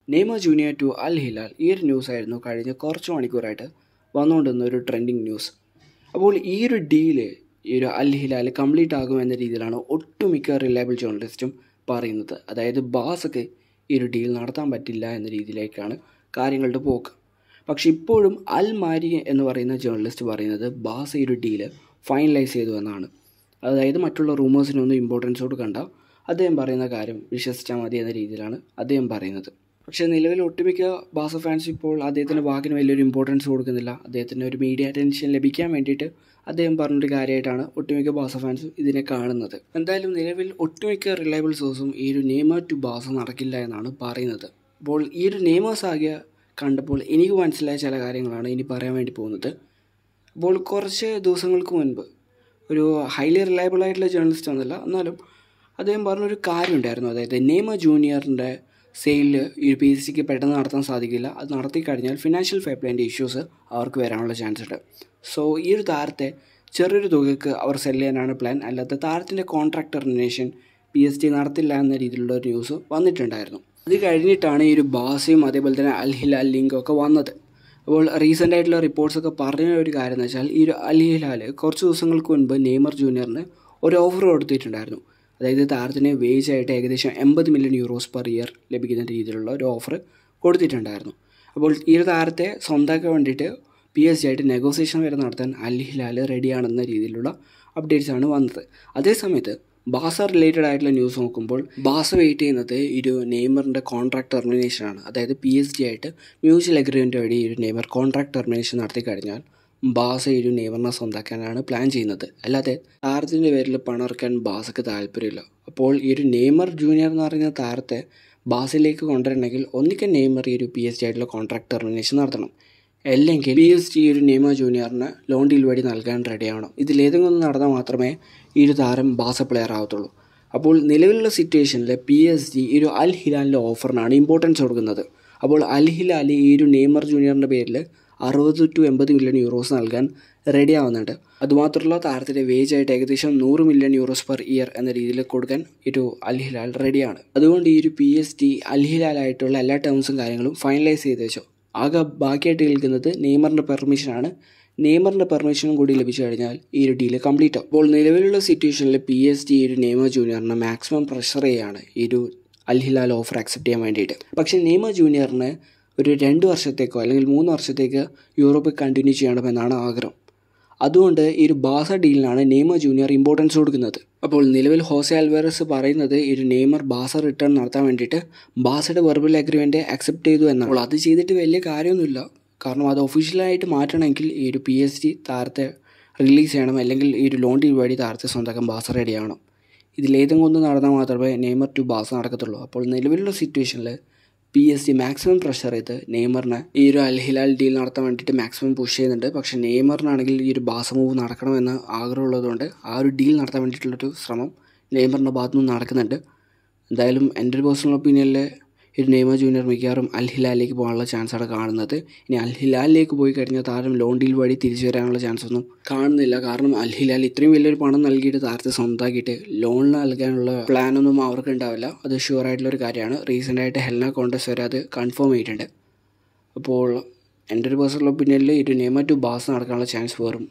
Neymar junior to Al Hilal ഈ ഒരു news ആയിരുന്നു കഴിഞ്ഞ കുറച്ച് മണിക്കൂറായിട്ട് വന്നുകൊണ്ടിരുന്ന ഒരു ട്രെൻഡിങ് ന്യൂസ്. അപ്പോൾ ഈ ഒരു ഡീല് ഈ ഒരു അൽ ഹിലാൽ കംപ്ലീറ്റ് ആകുമെന്ന രീതിയിലാണ് ഒട്ടുമിക്ക റിലയബിൾ ജേർണലിസ്റ്റും പറയുന്നത്. അതായത് ബാസക്ക് ഈ ഒരു ഡീൽ നടത്താൻ പറ്റില്ല എന്ന രീതിയിലേക്കാണ് കാര്യങ്ങളുടെ പോക്ക്. പക്ഷെ ഇപ്പോഴും അൽ മാരി എന്ന് പറയുന്ന ജേർണലിസ്റ്റ് പറയുന്നത് ബാസ ഈ ഒരു ഡീല് ഫൈനലൈസ് ചെയ്തു എന്നാണ്. അതായത് മറ്റുള്ള റൂമേഴ്സിനൊന്നും ഇമ്പോർട്ടൻസ് കൊടുക്കണ്ട, അദ്ദേഹം പറയുന്ന കാര്യം വിശ്വസിച്ചാൽ മതി എന്ന രീതിയിലാണ് അദ്ദേഹം പറയുന്നത്. പക്ഷേ നിലവിൽ ഒട്ടുമിക്ക ബാസ ഫാൻസ് ഇപ്പോൾ അദ്ദേഹത്തിൻ്റെ വാക്കിന് വലിയൊരു ഇമ്പോർട്ടൻസ് കൊടുക്കുന്നില്ല. അദ്ദേഹത്തിന് ഒരു മീഡിയ അറ്റൻഷൻ ലഭിക്കാൻ വേണ്ടിയിട്ട് അദ്ദേഹം പറഞ്ഞൊരു കാര്യമായിട്ടാണ് ഒട്ടുമിക്ക ബാസ ഫാൻസും ഇതിനെ കാണുന്നത്. എന്തായാലും നിലവിൽ ഒട്ടുമിക്ക റിലയബിൾ സോഴ്സും ഈ ഒരു നെയ്മർ ടു ബാസ നടക്കില്ല എന്നാണ് പറയുന്നത്. അപ്പോൾ ഈ ഒരു നെയ്മർ സാഗ കണ്ടപ്പോൾ എനിക്ക് മനസ്സിലായ ചില കാര്യങ്ങളാണ് ഇനി പറയാൻ വേണ്ടി പോകുന്നത്. അപ്പോൾ കുറച്ച് ദിവസങ്ങൾക്ക് മുൻപ് ഒരു ഹൈലി റിലയബിൾ ആയിട്ടുള്ള ജേർണലിസ്റ്റ് ഒന്നുമില്ല, എന്നാലും അദ്ദേഹം പറഞ്ഞൊരു കാര്യം ഉണ്ടായിരുന്നു. അതായത് നെയ്മർ ജൂനിയറിൻ്റെ സെയിലിൽ ഈ പി എസ് സിക്ക് പെട്ടെന്ന് നടത്താൻ സാധിക്കില്ല. അത് നടത്തി കഴിഞ്ഞാൽ ഫിനാൻഷ്യൽ ഫെയർ പ്ലേൻ്റെ ഇഷ്യൂസ് അവർക്ക് വരാനുള്ള ചാൻസ് ഉണ്ട്. സോ ഈ ഒരു താരത്തെ ചെറിയൊരു തുകയ്ക്ക് അവർ സെല് ചെയ്യാനാണ് പ്ലാൻ. അല്ലാത്ത താരത്തിൻ്റെ contract termination P S G നടത്തില്ല എന്ന രീതിയിലുള്ള ഒരു ന്യൂസ് വന്നിട്ടുണ്ടായിരുന്നു. അത് കഴിഞ്ഞിട്ടാണ് ഈ ഒരു ബാസയും അതേപോലെ തന്നെ അൽ ഹിലാൽ ലിങ്കും ഒക്കെ വന്നത്. അപ്പോൾ റീസെൻ്റ് ആയിട്ടുള്ള റിപ്പോർട്ട്സൊക്കെ പറഞ്ഞ ഒരു കാര്യം എന്ന് വെച്ചാൽ ഈ ഒരു അൽ ഹിലാൽ കുറച്ച് ദിവസങ്ങൾക്ക് മുൻപ് നെയ്മർ ജൂനിയറിന് ഒരു ഓഫർ കൊടുത്തിട്ടുണ്ടായിരുന്നു. അതായത് താരത്തിന് വേജ് ആയിട്ട് ഏകദേശം 80 മില്യൺ യൂറോസ് പെർ ഇയർ ലഭിക്കുന്ന രീതിയിലുള്ള ഒരു ഓഫർ കൊടുത്തിട്ടുണ്ടായിരുന്നു. അപ്പോൾ ഈ ഒരു താരത്തെ സ്വന്തമാക്കാൻ വേണ്ടിയിട്ട് പി എസ് ജി ആയിട്ട് നെഗോസിയേഷൻ വരെ നടത്താൻ അൽ ഹിലാൽ റെഡിയാണെന്ന രീതിയിലുള്ള അപ്ഡേറ്റ്സാണ് വന്നത്. അതേസമയത്ത് ബാസ റിലേറ്റഡ് ആയിട്ടുള്ള ന്യൂസ് നോക്കുമ്പോൾ ബാസ വെയിറ്റ് ചെയ്യുന്നത് ഒരു നെയ്മറിൻ്റെ കോൺട്രാക്ട് ടെർമിനേഷനാണ്. അതായത് പി എസ് ജി ആയിട്ട് മ്യൂച്വൽ അഗ്രിമെൻറ്റ് വഴി ഒരു നെയ്മർ കോൺട്രാക്ട് ടെർമിനേഷൻ നടത്തി കഴിഞ്ഞാൽ ബാസ ഒരു നെയ്മറിനെ സ്വന്തമാക്കാനാണ് പ്ലാൻ ചെയ്യുന്നത്. അല്ലാതെ താരത്തിൻ്റെ പേരിൽ പണം ഇറക്കാൻ ബാസക്ക് താല്പര്യമില്ല. അപ്പോൾ ഈ ഒരു നെയ്മർ ജൂനിയർ എന്ന് പറയുന്ന താരത്തെ ബാസയിലേക്ക് കൊണ്ടുവരണമെങ്കിൽ ഒന്നിക്കൽ നെയ്മർ ഈ ഒരു പി എസ് ജി ആയിട്ടുള്ള കോൺട്രാക്ട് ടെർമിനേഷൻ നടത്തണം, അല്ലെങ്കിൽ പി എസ് ജി ഒരു നെയ്മർ ജൂനിയറിന് ലോൺ ഡീൽ വഴി നൽകാൻ റെഡിയാവണം. ഇതിലേതെങ്കിലും ഒന്ന് നടന്നാൽ മാത്രമേ ഈ ഒരു താരം ബാസ പ്ലെയർ ആവത്തുള്ളൂ. അപ്പോൾ നിലവിലുള്ള സിറ്റുവേഷനിൽ പി എസ് ജി ഈ ഒരു അൽ ഹിലാലിൻ്റെ ഓഫറിനാണ് ഇമ്പോർട്ടൻസ് കൊടുക്കുന്നത്. അപ്പോൾ അൽ ഹിലാൽ ഈ ഒരു നെയ്മർ ജൂനിയറിൻ്റെ പേരിൽ 60 to 80 മില്യൺ യൂറോസ് നൽകാൻ റെഡി ആവുന്നുണ്ട്. അതുമാത്രമല്ല താരത്തിൻ്റെ വേജ് ആയിട്ട് ഏകദേശം 100 മില്യൺ യൂറോസ് പെർ ഇയർ എന്ന രീതിയിൽ കൊടുക്കാൻ ഒരു അൽ ഹിലാൽ റെഡിയാണ്. അതുകൊണ്ട് ഈ ഒരു പി എസ് ടി അൽ ഹിലാലായിട്ടുള്ള എല്ലാ ടേംസും കാര്യങ്ങളും ഫൈനലൈസ് ചെയ്ത് വെച്ചോ. ആകെ ബാക്കിയായിട്ട് കേൾക്കുന്നത് നെയ്മറിൻ്റെ പെർമിഷനാണ്. നെയ്മറിൻ്റെ പെർമിഷനും കൂടി ലഭിച്ചു കഴിഞ്ഞാൽ ഈ ഒരു ഡീല് കംപ്ലീറ്റ് ആവും. അപ്പോൾ നിലവിലുള്ള സിറ്റുവേഷനിൽ പി എസ് ടി ഒരു നെയ്മർ ജൂനിയറിനെ മാക്സിമം പ്രഷർ ചെയ്യുകയാണ് ഈ ഒരു അൽ ഹിലാൽ ഓഫർ അക്സെപ്റ്റ് ചെയ്യാൻ വേണ്ടിയിട്ട്. പക്ഷേ നെയ്മർ ജൂനിയറിന് ഒരു 2 വർഷത്തേക്കോ അല്ലെങ്കിൽ 3 വർഷത്തേക്ക് യൂറോപ്പിൽ കണ്ടിന്യൂ ചെയ്യണമെന്നാണ് ആഗ്രഹം. അതുകൊണ്ട് ഈ ഒരു ബാസ ഡീലിനാണ് നെയ്മർ ജൂനിയർ ഇമ്പോർട്ടൻസ് കൊടുക്കുന്നത്. അപ്പോൾ നിലവിൽ ഹോസെ അൽവാരസ് പറയുന്നത് ഈ ഒരു നെയ്മർ ബാസ റിട്ടേൺ നടത്താൻ വേണ്ടിയിട്ട് ബാസയുടെ വെർബൽ അഗ്രിമെൻറ്റ് അക്സെപ്റ്റ് ചെയ്തു എന്നാണ്. അപ്പോൾ അത് ചെയ്തിട്ട് വലിയ കാര്യമൊന്നുമില്ല. കാരണം അത് ഒഫീഷ്യലായിട്ട് മാറ്റണമെങ്കിൽ ഈ ഒരു പി എസ് ജി താരത്തെ റിലീസ് ചെയ്യണം, അല്ലെങ്കിൽ ഈ ഒരു ലോൺ ഡീൽ വഴി താരത്തെ സ്വന്തമാക്കാൻ ബാസ റെഡിയാവണം. ഇതിലേതെങ്കിലും ഒന്ന് നടന്നാൽ മാത്രമേ നെയ്മർ ടു ബാസ നടക്കത്തുള്ളൂ. അപ്പോൾ നിലവിലുള്ള സിറ്റുവേഷനിൽ P S G maximum pressure ചെയ്ത് നെയ്മറിനെ ഈ ഒരു അൽ ഹിലാൽ ഡീൽ നടത്താൻ വേണ്ടിയിട്ട് മാക്സിമം പുഷ് ചെയ്യുന്നുണ്ട്. പക്ഷേ നെയ്മറിനാണെങ്കിൽ ഈ ഒരു ബാസ മൂവ് നടക്കണമെന്ന് ആഗ്രഹമുള്ളതുകൊണ്ട് ആ ഒരു ഡീൽ നടത്താൻ വേണ്ടിയിട്ടുള്ളൊരു ശ്രമം നെയ്മറിൻ്റെ ഭാഗത്തു നിന്ന് നടക്കുന്നുണ്ട്. എന്തായാലും എൻ്റെ ഒരു പേഴ്സണൽ ഒപ്പീനിയനിൽ ഒരു നെയ്മർ ജൂനിയർ മിക്കവാറും അൽ ഹിലാലിലേക്ക് പോകാനുള്ള ചാൻസാണ് കാണുന്നത്. ഇനി അൽ ഹിലാലിലേക്ക് പോയി കഴിഞ്ഞാൽ താരം ലോൺ ഡീൽ വഴി തിരിച്ചു വരാനുള്ള ചാൻസ് ഒന്നും കാണുന്നില്ല. കാരണം അൽ ഹിലാൽ ഇത്രയും വലിയൊരു പണം നൽകിയിട്ട് താരത്തെ സ്വന്തമാക്കിയിട്ട് ലോൺ നൽകാനുള്ള പ്ലാനൊന്നും അവർക്ക് ഉണ്ടാവില്ല. അത് ഷുവർ ആയിട്ടുള്ളൊരു കാര്യമാണ്. റീസെൻ്റായിട്ട് ഹെൽന കോൺടസ്റ്റ് വരെ അത് കൺഫേം ചെയ്തിട്ടുണ്ട്. അപ്പോൾ എൻ്റെ ഒരു പേഴ്സണൽ ഒപ്പീനിയനിൽ ഒരു നെയ്മർ ടു ബാസ നടക്കാനുള്ള ചാൻസ് വെറും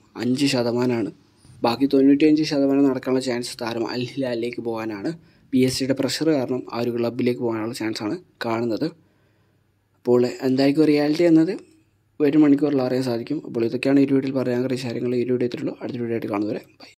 5%. ബാക്കി 95% നടക്കാനുള്ള ചാൻസ് താരം അൽ ഹിലാലിലേക്ക് പോകാനാണ്. പി എസ് സിയുടെ പ്രഷർ കാരണം ആ ഒരു ക്ലബിലേക്ക് പോകാനുള്ള ചാൻസാണ് കാണുന്നത്. അപ്പോൾ എന്തായിരിക്കും റിയാലിറ്റി എന്നത് 1 മണിക്കൂറിൽ അറിയാൻ സാധിക്കും. അപ്പോൾ ഇതൊക്കെയാണ് ഈ വീഡിയോയിൽ പറയാൻ കാര്യങ്ങൾ. ഈ വീഡിയോ ഇത്രയുള്ളൂ. അടുത്ത വീഡിയോ ആയിട്ട് കാണുന്നവരെ ബൈ.